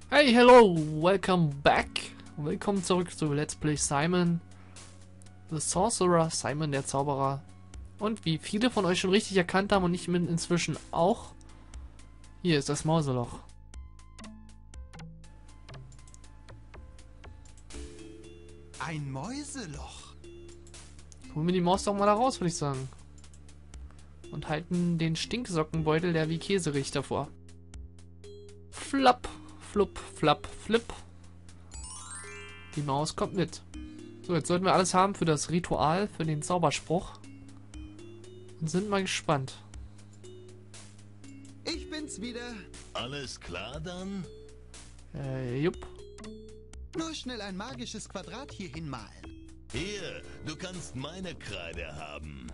Hey, hello, welcome back. Willkommen zurück zu Let's Play Simon the Sorcerer, Simon der Zauberer. Und wie viele von euch schon richtig erkannt haben und ich bin inzwischen auch, hier ist das Mauseloch. Ein Mäuseloch. Holen wir die Maus doch mal da raus, würde ich sagen. Und halten den Stinksockenbeutel, der wie Käse riecht, davor. Flapp, flupp, flapp, flip. Die Maus kommt mit. So, jetzt sollten wir alles haben für das Ritual, für den Zauberspruch. Und sind mal gespannt. Ich bin's wieder. Alles klar dann? Jupp. Nur schnell ein magisches Quadrat hier hinmalen. Hier, du kannst meine Kreide haben.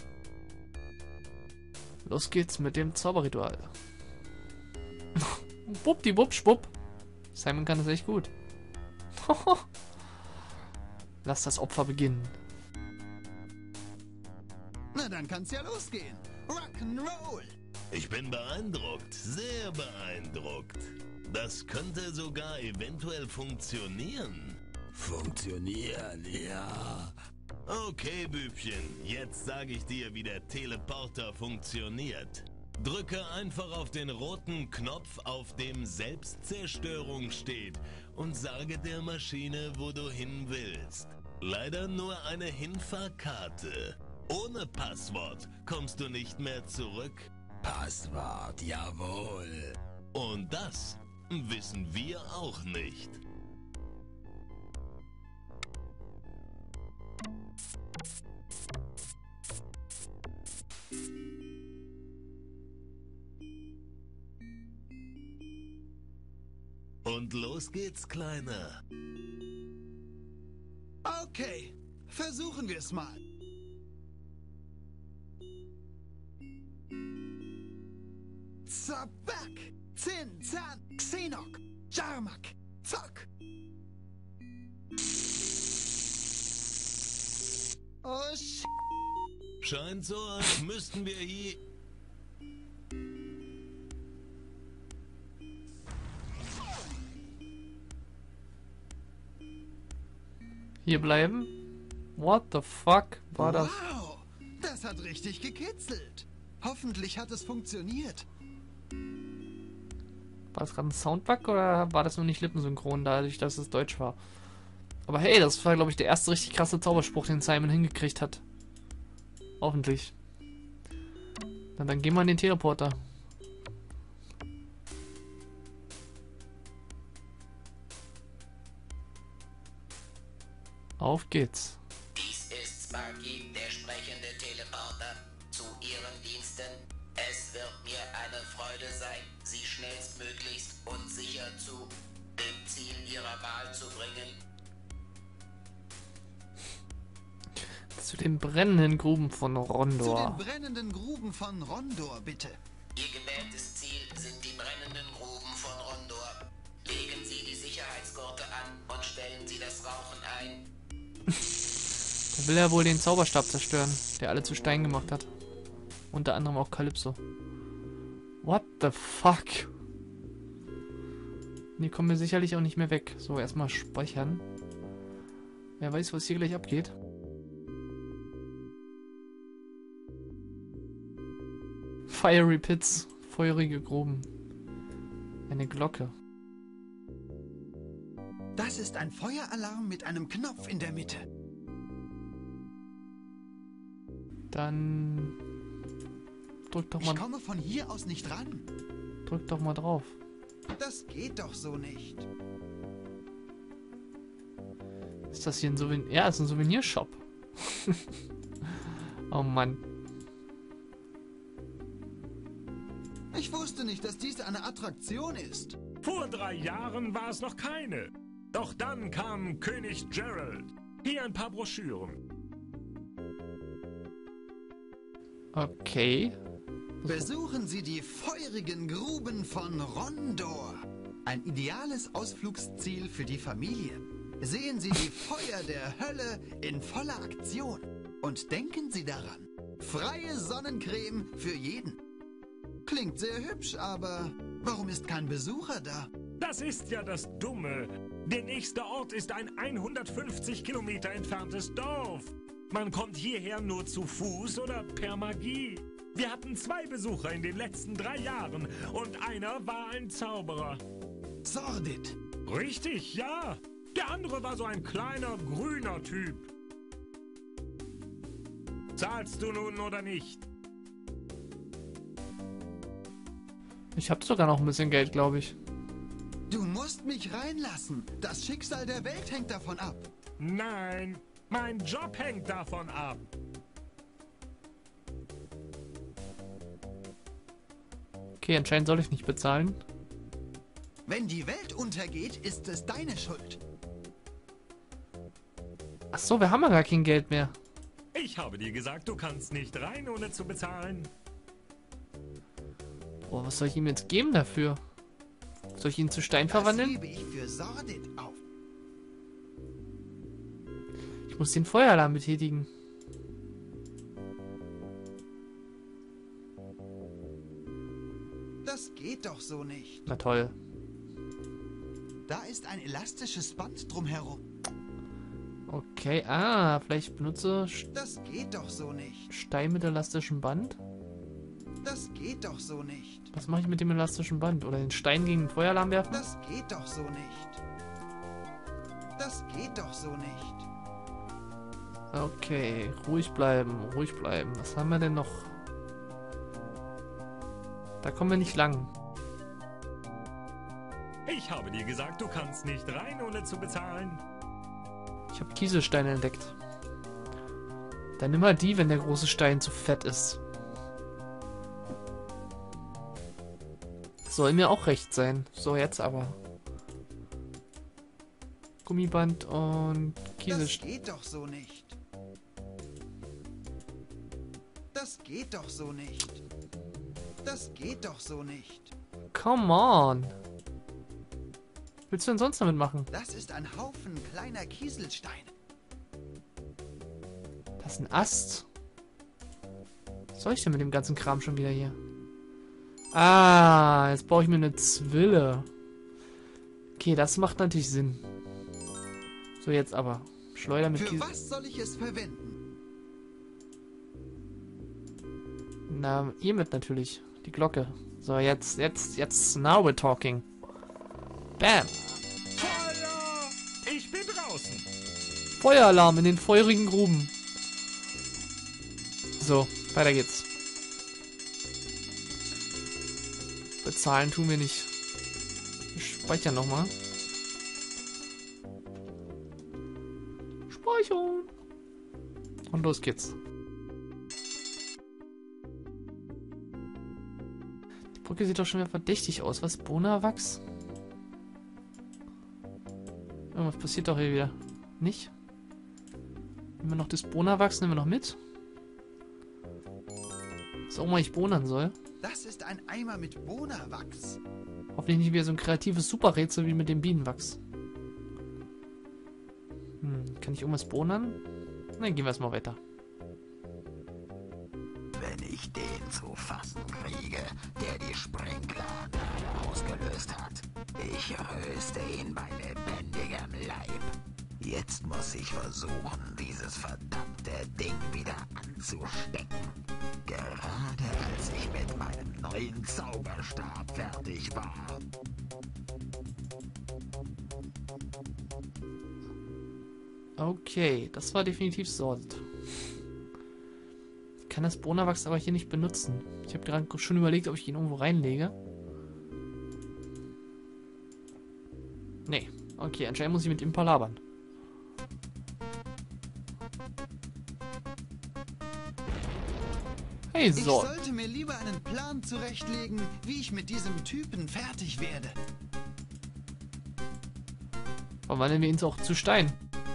Los geht's mit dem Zauberritual. Wuppdiwupp, schwupp. Simon kann das echt gut. Lass das Opfer beginnen. Na, dann kann's ja losgehen. Rock'n'Roll. Ich bin beeindruckt, sehr beeindruckt. Das könnte sogar eventuell funktionieren. Funktionieren, ja. Okay, Bübchen, jetzt sage ich dir, wie der Teleporter funktioniert. Drücke einfach auf den roten Knopf, auf dem Selbstzerstörung steht, und sage der Maschine, wo du hin willst. Leider nur eine Hinfahrkarte. Ohne Passwort kommst du nicht mehr zurück. Passwort, jawohl. Und das wissen wir auch nicht. Und los geht's, Kleiner. Okay, versuchen wir's mal. Zabak, Zin, Zan, Xenok, Jarmak, Zock. Oh, Scheint so, als müssten wir hier... Hier bleiben. What the fuck war das? Wow, das hat richtig gekitzelt. Hoffentlich hat es funktioniert. War das gerade ein Soundbug oder war das nur nicht lippensynchron, dadurch, dass es Deutsch war? Aber hey, das war, glaube ich, der erste richtig krasse Zauberspruch, den Simon hingekriegt hat. Hoffentlich. Na, dann gehen wir an den Teleporter. Auf geht's. Dies ist Sparky, der sprechende Teleporter. Zu Ihren Diensten. Es wird mir eine Freude sein, Sie schnellstmöglichst und sicher zu dem Ziel Ihrer Wahl zu bringen. Zu den brennenden Gruben von Zu Rondor. den brennenden Gruben von Rondor, bitte. Ihr gewähltes Ziel sind die brennenden Gruben von Rondor. Legen Sie die Sicherheitsgurte an und stellen Sie das Rauchen ein. Da will er wohl den Zauberstab zerstören, der alle zu Stein gemacht hat. Unter anderem auch Calypso. What the fuck? Hier kommen wir sicherlich auch nicht mehr weg. So, erstmal speichern. Wer weiß, was hier gleich abgeht. Fiery Pits. Feurige Gruben. Eine Glocke. Das ist ein Feueralarm mit einem Knopf in der Mitte. Dann drück doch Ich mal, komme von hier aus nicht ran. drück doch mal drauf. Das geht doch so nicht. Ist das hier ein Souvenir? Ja, ist ein Souvenirshop. Oh Mann. Ich wusste nicht, dass dies eine Attraktion ist. Vor 3 Jahren war es noch keine. Doch dann kam König Gerald. Hier ein paar Broschüren. Okay. Besuchen Sie die feurigen Gruben von Rondor. Ein ideales Ausflugsziel für die Familie. Sehen Sie die Feuer der Hölle in voller Aktion. Und denken Sie daran, freie Sonnencreme für jeden. Klingt sehr hübsch, aber warum ist kein Besucher da? Das ist ja das Dumme. Der nächste Ort ist ein 150 Kilometer entferntes Dorf. Man kommt hierher nur zu Fuß oder per Magie. Wir hatten 2 Besucher in den letzten 3 Jahren und einer war ein Zauberer. Sordid. Richtig, ja. Der andere war so ein kleiner, grüner Typ. Zahlst du nun oder nicht? Ich habe sogar noch ein bisschen Geld, glaube ich. Du musst mich reinlassen. Das Schicksal der Welt hängt davon ab. Nein, mein Job hängt davon ab. Okay, anscheinend soll ich nicht bezahlen. Wenn die Welt untergeht, ist es deine Schuld. Ach so, wir haben ja gar kein Geld mehr. Ich habe dir gesagt, du kannst nicht rein, ohne zu bezahlen. Boah, was soll ich ihm jetzt geben dafür? Soll ich ihn zu Stein Das verwandeln? hebe ich für Sordid auf. Ich muss den Feueralarm betätigen. Das geht doch so nicht. Na toll. Da ist ein elastisches Band drumherum. Okay, vielleicht benutze Das geht doch so nicht. Stein mit elastischem Band. Das geht doch so nicht. Was mache ich mit dem elastischen Band? Oder den Stein gegen den Feueralarm werfen? Das geht doch so nicht. Das geht doch so nicht. Okay, ruhig bleiben, ruhig bleiben. Was haben wir denn noch? Da kommen wir nicht lang. Ich habe dir gesagt, du kannst nicht rein, ohne zu bezahlen. Ich habe Kieselsteine entdeckt. Dann nimm mal die, wenn der große Stein zu fett ist. Soll mir auch recht sein. So, jetzt aber. Gummiband und Das Kieselstein. geht doch so nicht. Das geht doch so nicht. Das geht doch so nicht. Come on. Was willst du denn sonst damit machen? Das ist ein Haufen kleiner Kieselsteine. Das ist ein Ast. Was soll ich denn mit dem ganzen Kram schon wieder hier? Ah, jetzt brauche ich mir eine Zwille. Okay, das macht natürlich Sinn. So, jetzt aber. Schleuder mit Für Kiesel. was soll ich es verwenden? Na, hiermit natürlich. Die Glocke. So, jetzt, now we're talking. Bam. Feuer! Ich bin draußen. Feueralarm in den feurigen Gruben. So, weiter geht's. Bezahlen tun wir nicht. Wir speichern nochmal. Speichern. Und los geht's. Die Brücke sieht doch schon wieder verdächtig aus. Was? Bonawachs? Irgendwas passiert doch hier wieder. Nicht? Nehmen wir noch das Bonawachs, nehmen wir noch mit. Was auch immer ich bonern soll. Das ist ein Eimer mit Bonawachs. Hoffentlich nicht wieder so ein kreatives Superrätsel wie mit dem Bienenwachs. Kann ich irgendwas bonern? Dann gehen wir erstmal weiter. Wenn ich den zu fassen kriege, der die Sprinkleranlage ausgelöst hat. Ich röste ihn bei lebendigem Leib. Jetzt muss ich versuchen, dieses verdammte Ding wieder anzustecken. Gerade als ich mit meinem neuen Zauberstab fertig war. Okay, das war definitiv Sordid. Ich kann das Bonawachs aber hier nicht benutzen. Ich habe gerade schon überlegt, ob ich ihn irgendwo reinlege. Nee. Okay, anscheinend muss ich mit ihm palabern. Hey, Ich so. sollte mir lieber einen Plan zurechtlegen, wie ich mit diesem Typen fertig werde. Verwandeln wir ihn auch zu Stein.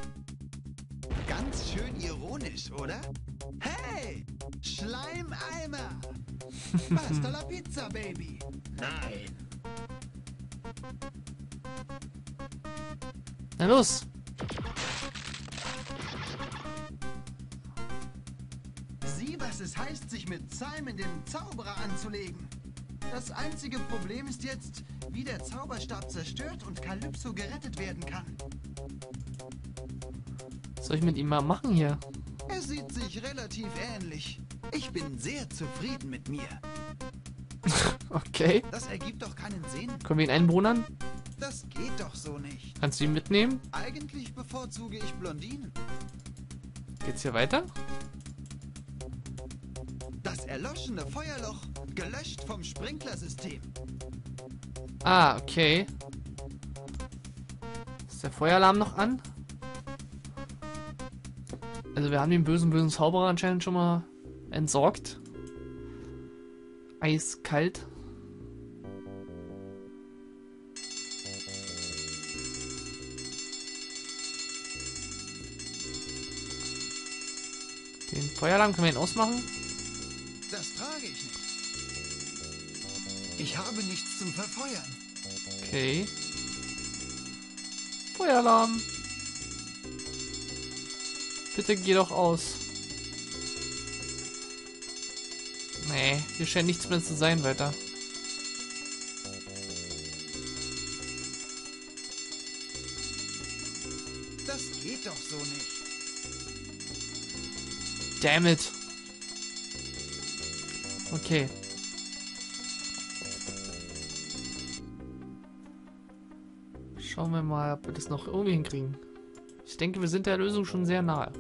Ganz schön ironisch, oder? Hey, Schleimeimer! Basta la Pizza, Baby! Nein, Na los. Sieh, was es heißt, sich mit Simon, dem Zauberer, anzulegen. Das einzige Problem ist jetzt, wie der Zauberstab zerstört und Kalypso gerettet werden kann. Was soll ich mit ihm mal machen hier? Er sieht sich relativ ähnlich. Ich bin sehr zufrieden mit mir. Okay. Das ergibt doch keinen Sinn. Können wir ihn einwohnern? Das geht doch so nicht. Kannst du ihn mitnehmen? Eigentlich bevorzuge ich Blondinen. Geht's hier weiter? Das erloschene Feuerloch, gelöscht vom Sprinklersystem. Ah, okay. Ist der Feueralarm noch an? Also wir haben den bösen Zauberer anscheinend schon mal entsorgt. Eiskalt. Den Feueralarm können wir ihn ausmachen. Das trage ich nicht. Ich habe nichts zum Verfeuern. Okay. Feueralarm. Bitte geh doch aus. Nee, hier scheint nichts mehr zu sein weiter. Das geht doch so nicht. Damn it. Okay. Schauen wir mal, ob wir das noch irgendwie hinkriegen. Ich denke, wir sind der Lösung schon sehr nahe.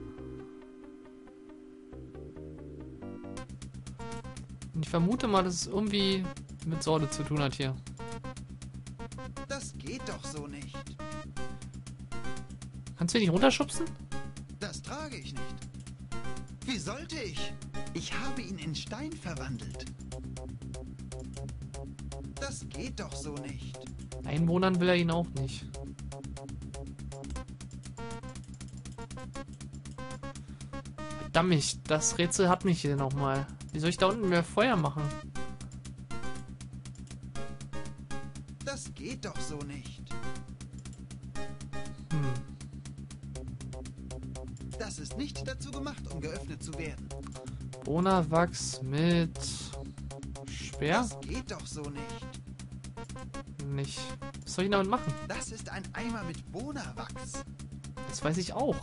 Und ich vermute mal, dass es irgendwie mit Sorte zu tun hat hier. Das geht doch so nicht. Kannst du ihn nicht runterschubsen? Das trage ich nicht. Wie sollte ich? Ich habe ihn in Stein verwandelt. Das geht doch so nicht. Einwohnern will er ihn auch nicht. Verdammt, das Rätsel hat mich hier nochmal. Wie soll ich da unten mehr Feuer machen? Das geht doch so nicht. Das ist nicht dazu gemacht, um geöffnet zu werden. Bonawachs mit Speer? Das geht doch so nicht. Nicht. Was soll ich damit machen? Das ist ein Eimer mit Bonawachs. Das weiß ich auch.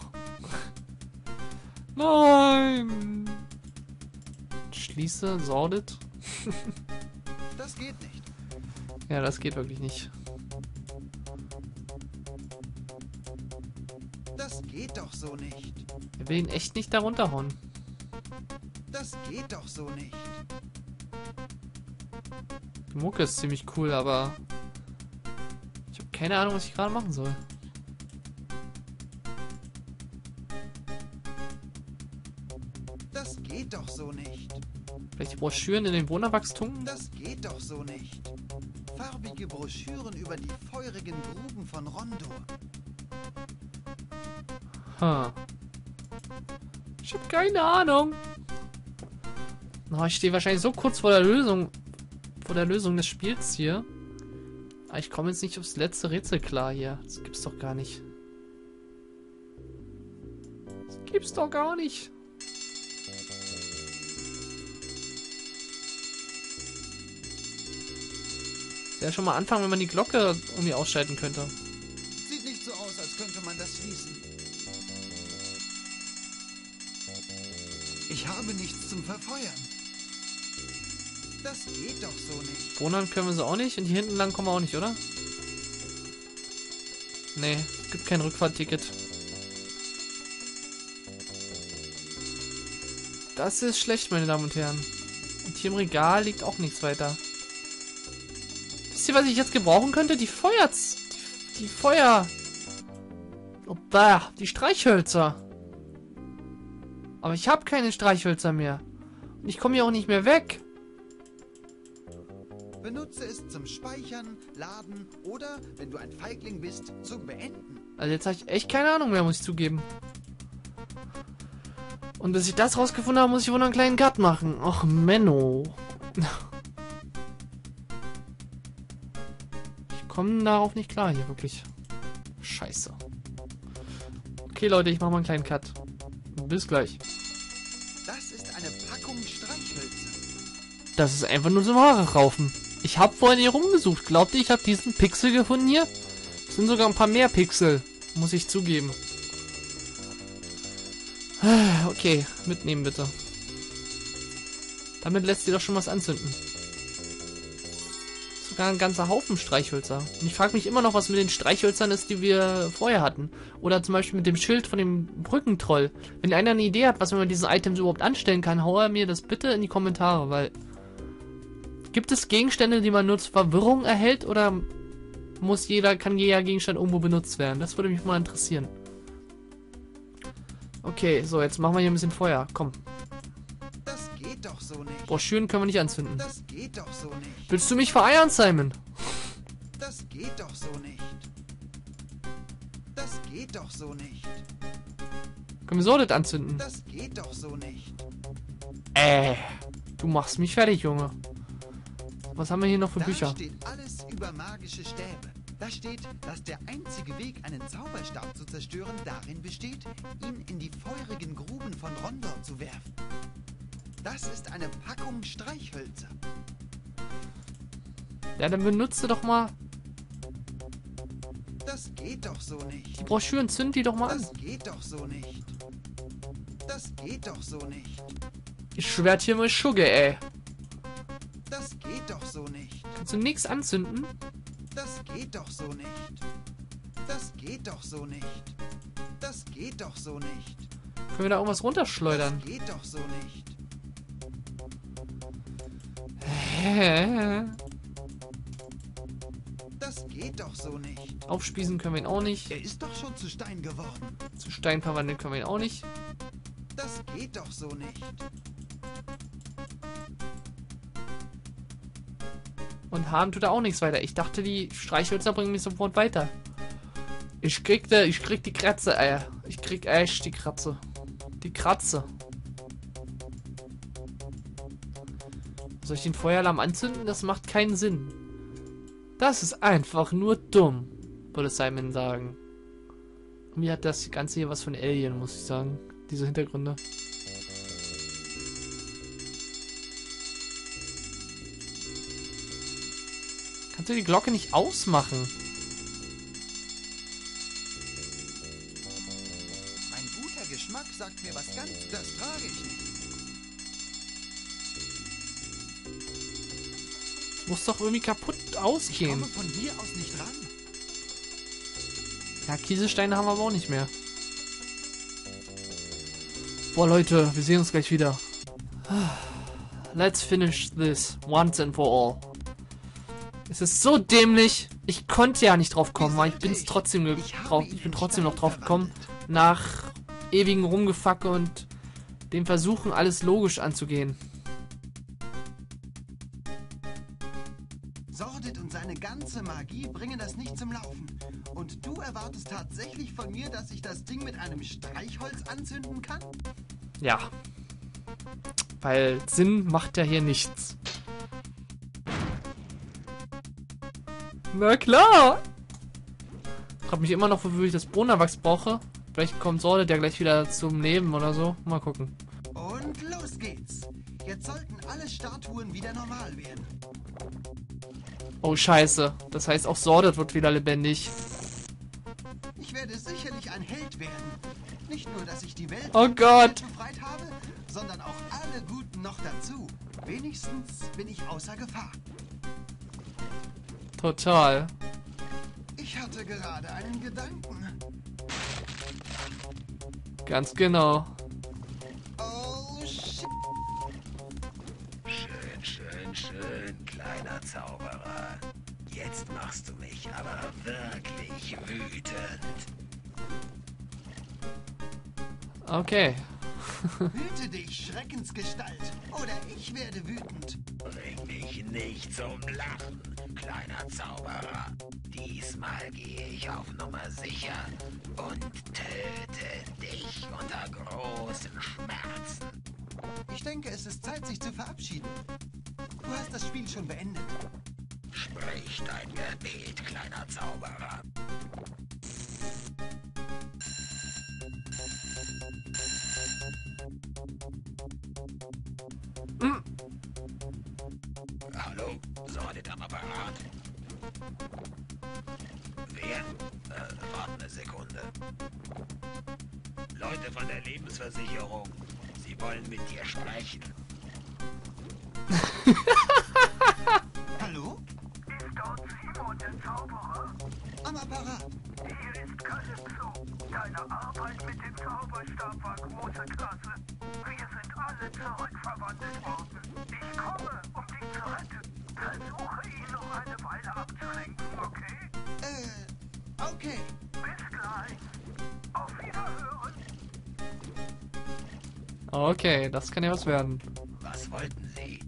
Nein! Schließe, sorted. Das geht nicht. Ja, das geht wirklich nicht. Das geht doch so nicht. Er will ihn echt nicht da runterhauen. Das geht doch so nicht. Die Mucke ist ziemlich cool, aber ich habe keine Ahnung, was ich gerade machen soll. Das geht doch so nicht. Vielleicht die Broschüren in den Bonawachs tunken? Das geht doch so nicht. Farbige Broschüren über die feurigen Gruben von Rondor. Ich habe keine Ahnung. Oh, ich stehe wahrscheinlich so kurz vor der Lösung des Spiels hier. Aber ich komme jetzt nicht aufs letzte Rätsel klar hier. Das gibt's doch gar nicht. Das gibt's doch gar nicht. Ja, schon mal anfangen, wenn man die Glocke irgendwie ausschalten könnte. Sieht nicht so aus, als könnte man das schließen. Ich habe nichts zum Verfeuern. Das geht doch so nicht. Wohnern können wir sie auch nicht und hier hinten lang kommen wir auch nicht, oder? Nee, es gibt kein Rückfahrtticket. Das ist schlecht, meine Damen und Herren. Und hier im Regal liegt auch nichts weiter. Wisst ihr, was ich jetzt gebrauchen könnte? Die Streichhölzer. Aber ich habe keine Streichhölzer mehr. Und ich komme hier auch nicht mehr weg. Benutze es zum Speichern, Laden oder, wenn du ein Feigling bist, zum Beenden. Also jetzt habe ich echt keine Ahnung mehr, muss ich zugeben. Und bis ich das rausgefunden habe, muss ich wohl noch einen kleinen Cut machen. Och, Menno. Ich komme darauf nicht klar hier, wirklich. Scheiße. Okay, Leute, ich mache mal einen kleinen Cut. Bis gleich. Das ist eine Packung Streichhölzer. Das ist einfach nur zum Haare raufen. Ich habe vorhin hier rumgesucht. Glaubt ihr, ich habe diesen Pixel gefunden hier? Es sind sogar ein paar mehr Pixel. Muss ich zugeben. Okay, mitnehmen bitte. Damit lässt sich doch schon was anzünden. Sogar ein ganzer Haufen Streichhölzer. Und ich frage mich immer noch, was mit den Streichhölzern ist, die wir vorher hatten. Oder zum Beispiel mit dem Schild von dem Brückentroll. Wenn einer eine Idee hat, was man mit diesen Items überhaupt anstellen kann, hau er mir das bitte in die Kommentare, weil... Gibt es Gegenstände, die man nur zur Verwirrung erhält, oder kann jeder Gegenstand irgendwo benutzt werden? Das würde mich mal interessieren. Okay, so, jetzt machen wir hier ein bisschen Feuer. Komm. Das geht doch so nicht. Broschüren können wir nicht anzünden. Das geht doch so nicht. Willst du mich vereiern, Simon? Das geht doch so nicht. Das geht doch so nicht. Können wir so das anzünden? Das geht doch so nicht. Du machst mich fertig, Junge. Was haben wir hier noch für Da Bücher? steht alles über magische Stäbe. Da steht, dass der einzige Weg, einen Zauberstab zu zerstören, darin besteht, ihn in die feurigen Gruben von Rondor zu werfen. Das ist eine Packung Streichhölzer. Ja, dann benutze doch mal. Das geht doch so nicht. Die Broschüren, zünd die doch mal an. Das geht doch so nicht. Das geht doch so nicht. Ich schwör hier mal Schugge, ey. Das geht doch so nicht. Kannst du nichts anzünden? Das geht doch so nicht. Das geht doch so nicht. Das geht doch so nicht. Können wir da irgendwas runterschleudern? Das geht doch so nicht. Das geht doch so nicht. Aufspießen können wir ihn auch nicht. Er ist doch schon zu Stein geworden. Zu Stein verwandeln können wir ihn auch nicht. Das geht doch so nicht. Und Hahn tut da auch nichts weiter. Ich dachte, die Streichhölzer bringen mich sofort weiter. Ich krieg die Kratze, Ey. Ich krieg echt die Kratze. Die Kratze. Soll ich den Feueralarm anzünden? Das macht keinen Sinn. Das ist einfach nur dumm, würde Simon sagen. Und mir hat das Ganze hier was von Alien, muss ich sagen. Diese Hintergründe. Kannst du die Glocke nicht ausmachen? Mein guter Geschmack sagt mir was ganz, das trage ich nicht. Muss doch irgendwie kaputt Ich ausgehen. komme von hier aus nicht ran. Ja, Kieselsteine haben wir aber auch nicht mehr. Boah, Leute, wir sehen uns gleich wieder. Let's finish this once and for all. Es ist so dämlich. Ich konnte ja nicht drauf kommen, aber ich bin trotzdem noch drauf gekommen. Nach ewigen Rumgefacke und dem Versuchen, alles logisch anzugehen. Sordid und seine ganze Magie bringen das nicht zum Laufen. Und du erwartest tatsächlich von mir, dass ich das Ding mit einem Streichholz anzünden kann? Ja. Weil Sinn macht ja hier nichts. Na klar! Ich frag mich immer noch, wofür ich das Brunnerwachs brauche. Vielleicht kommt Sordid ja gleich wieder zum Leben oder so. Mal gucken. Und los geht's. Jetzt sollten alle Statuen wieder normal werden. Oh, scheiße. Das heißt, auch Sordid wird wieder lebendig. Ich werde sicherlich ein Held werden. Nicht nur, dass ich die Welt Oh Gott. befreit habe, sondern auch alle Guten noch dazu. Wenigstens bin ich außer Gefahr. Total. Ich hatte gerade einen Gedanken. Ganz genau. Oh, shit. Schön, schön, schön, kleiner Zauberer. Jetzt machst du mich aber wirklich wütend. Okay. Hüte dich, Schreckensgestalt, oder ich werde wütend. Bring mich nicht zum Lachen, kleiner Zauberer. Diesmal gehe ich auf Nummer sicher und töte dich unter großen Schmerzen. Ich denke, es ist Zeit, sich zu verabschieden. Du hast das Spiel schon beendet. Sprich dein Gebet, kleiner Zauberer. Hallo, Sordid? Wartet am Apparat. Wer? Warte eine Sekunde. Leute von der Lebensversicherung, sie wollen mit dir sprechen. Hallo? Ist dort Simon, der Zauberer? Am Apparat. Hier ist Calypso. Deine Arbeit mit dem Zauberstab war große Klasse. Wir sind alle zurückverwandelt worden. Ich komme, um dich zu retten. Versuche ihn noch eine Weile abzulenken, okay? Okay. Bis gleich. Auf Wiederhören. Okay, das kann ja was werden. Was wollten Sie?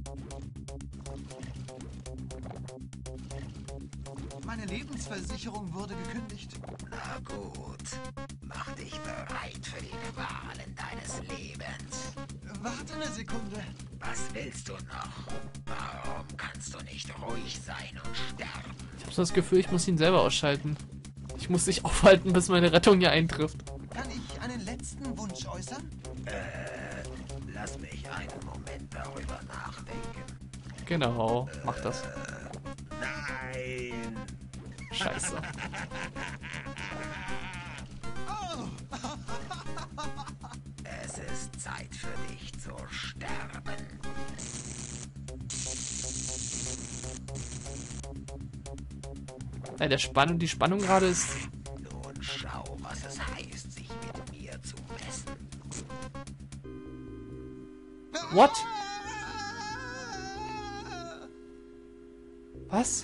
Meine Lebensversicherung wurde gekündigt. Na gut. Mach dich bereit für die Qualen deines Lebens. Warte eine Sekunde. Was willst du noch? Warum kannst du nicht ruhig sein und sterben? Ich habe so das Gefühl, ich muss ihn selber ausschalten. Ich muss dich aufhalten, bis meine Rettung hier eintrifft. Kann ich einen letzten Wunsch äußern? Lass mich einen Moment darüber nachdenken. Genau, mach das. Nein! Scheiße. Oh, Es ist Zeit für dich zu sterben. Ja, die Spannung gerade ist... Nun schau, was es heißt, sich mit mir zu messen. What? Was?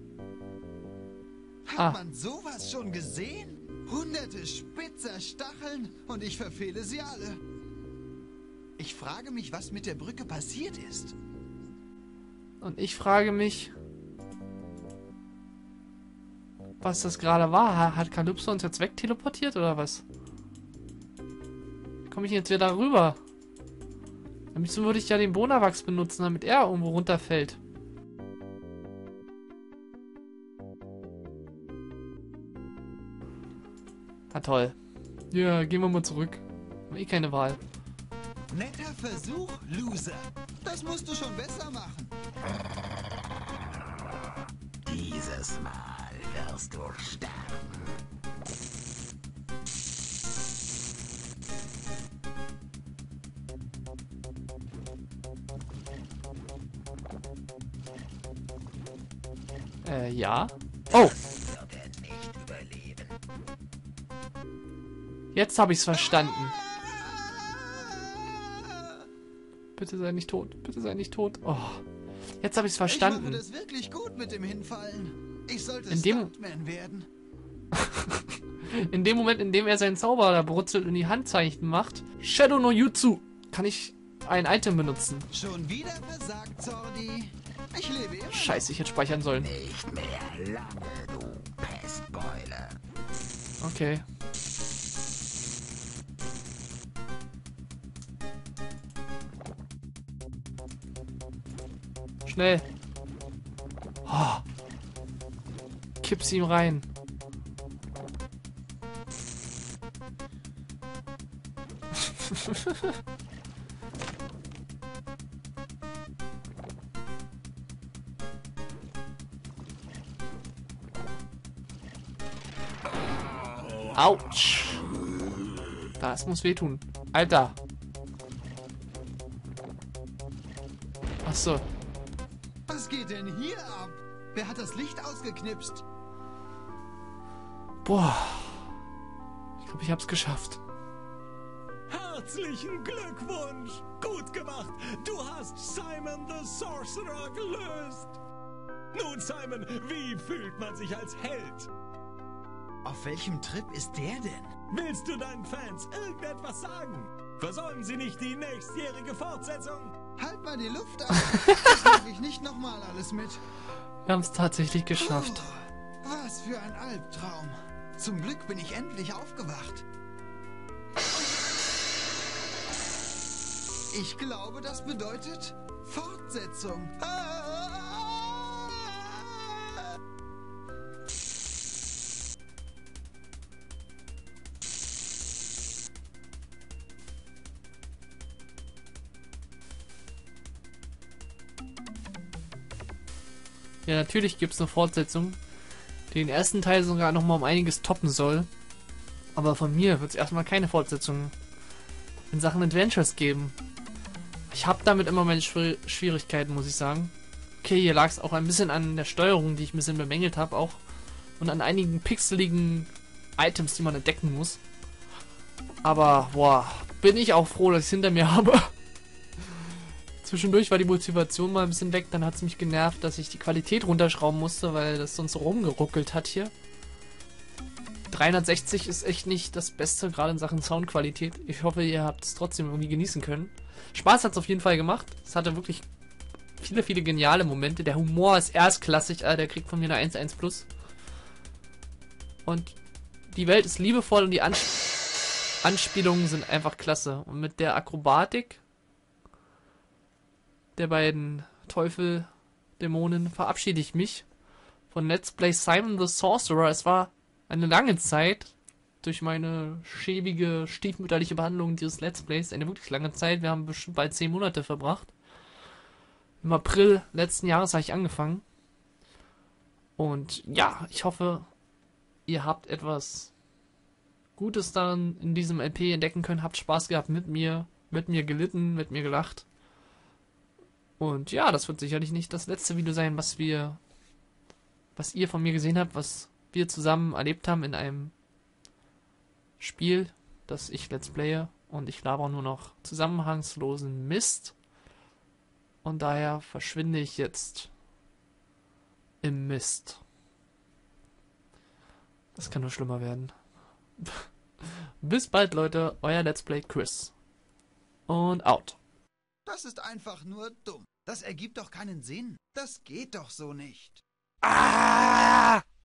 Hat man sowas schon gesehen? Hunderte spitzer Stacheln und ich verfehle sie alle. Ich frage mich, was mit der Brücke passiert ist. Und ich frage mich, was das gerade war. Hat Calypso uns jetzt wegteleportiert oder was? Wie komme ich jetzt wieder rüber? Am liebsten würde ich ja den Bonawachs benutzen, damit er irgendwo runterfällt. Ah, toll. Ja, gehen wir mal zurück. Haben eh keine Wahl. Netter Versuch, Loser. Das musst du schon besser machen. Dieses Mal wirst du sterben. Ja. Oh, Wird er nicht überleben. jetzt habe ich's verstanden. Bitte sei nicht tot. Bitte sei nicht tot. Oh, jetzt habe ich's Ich mache verstanden. das wirklich gut mit dem Hinfallen. Ich sollte In dem- Stuntman werden. In dem Moment, in dem er seinen Zauber da brutzelt und die Handzeichen macht, Shadow no Jutsu, kann ich ein Item benutzen. Schon wieder versagt, Zordi. Ich lebe immer. Scheiße, ich hätte speichern sollen. Nicht mehr lange, du Pestbeule. Okay. Schnell. Oh. Kipp's ihm rein. Autsch. Das muss wehtun. Alter. Achso. Was geht denn hier ab? Wer hat das Licht ausgeknipst? Boah. Ich glaube, ich hab's geschafft. Herzlichen Glückwunsch! Gut gemacht! Du hast Simon the Sorcerer gelöst! Nun, Simon, wie fühlt man sich als Held? Auf welchem Trip ist der denn? Willst du deinen Fans irgendetwas sagen? Versäumen sie nicht die nächstjährige Fortsetzung? Halt mal die Luft an. Das mache ich nicht nochmal alles mit. Wir haben es tatsächlich geschafft. Oh, was für ein Albtraum. Zum Glück bin ich endlich aufgewacht. Ich glaube, das bedeutet Fortsetzung. Ja, natürlich gibt es eine Fortsetzung, die den ersten Teil sogar nochmal um einiges toppen soll. Aber von mir wird es erstmal keine Fortsetzung in Sachen Adventures geben. Ich habe damit immer meine Schwierigkeiten, muss ich sagen. Okay, hier lag es auch ein bisschen an der Steuerung, die ich ein bisschen bemängelt habe auch. Und an einigen pixeligen Items, die man entdecken muss. Aber, boah, bin ich auch froh, dass ich es hinter mir habe. Zwischendurch war die Motivation mal ein bisschen weg, dann hat es mich genervt, dass ich die Qualität runterschrauben musste, weil das sonst so rumgeruckelt hat hier. 360 ist echt nicht das Beste, gerade in Sachen Soundqualität. Ich hoffe, ihr habt es trotzdem irgendwie genießen können. Spaß hat es auf jeden Fall gemacht. Es hatte wirklich viele, viele geniale Momente. Der Humor ist erstklassig, der kriegt von mir eine 1-1+. Und die Welt ist liebevoll und die Anspielungen sind einfach klasse. Und mit der Akrobatik der beiden Teufel-Dämonen verabschiede ich mich von Let's Play Simon the Sorcerer. Es war eine lange Zeit durch meine schäbige, stiefmütterliche Behandlung dieses Let's Plays. Eine wirklich lange Zeit. Wir haben bestimmt bald 10 Monate verbracht. Im April letzten Jahres habe ich angefangen. Und ja, ich hoffe, ihr habt etwas Gutes daran in diesem LP entdecken können. Habt Spaß gehabt mit mir gelitten, mit mir gelacht. Und ja, das wird sicherlich nicht das letzte Video sein, was ihr von mir gesehen habt, was wir zusammen erlebt haben in einem Spiel, das ich Let's Playe, und ich laber nur noch zusammenhangslosen Mist. Und daher verschwinde ich jetzt im Mist. Das kann nur schlimmer werden. Bis bald, Leute. Euer Let's Play Chris. Und out. Das ist einfach nur dumm. Das ergibt doch keinen Sinn. Das geht doch so nicht. Ah!